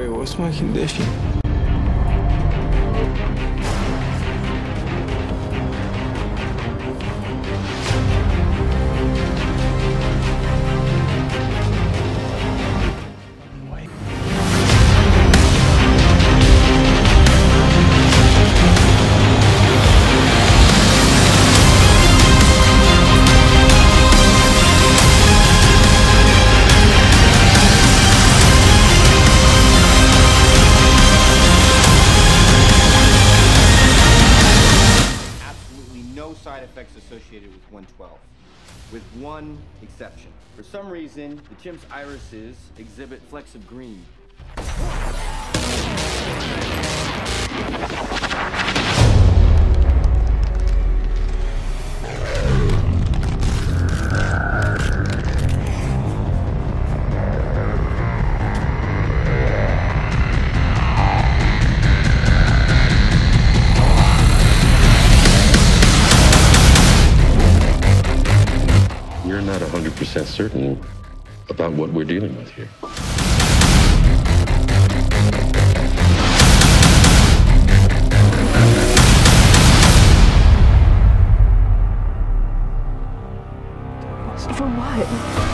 Wait, what's my condition? No side effects associated with 112, with one exception. For some reason, the chimp's irises exhibit flecks of green. You're not 100% certain about what we're dealing with here. For what?